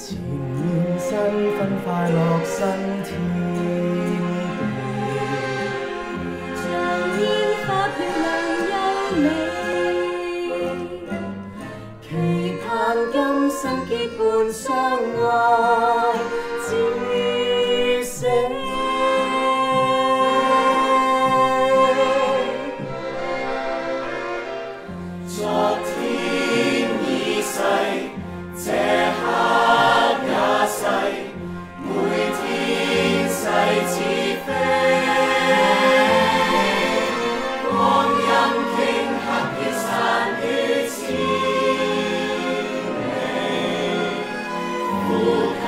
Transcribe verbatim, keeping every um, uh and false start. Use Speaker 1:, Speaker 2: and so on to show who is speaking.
Speaker 1: 前現身分快樂新天地，
Speaker 2: 像煙花漂亮優美，
Speaker 1: 期盼今生結伴相愛至死。昨天已逝，這刻也逝，每天逝似飛。光陰頃刻飄散於千里，呼吸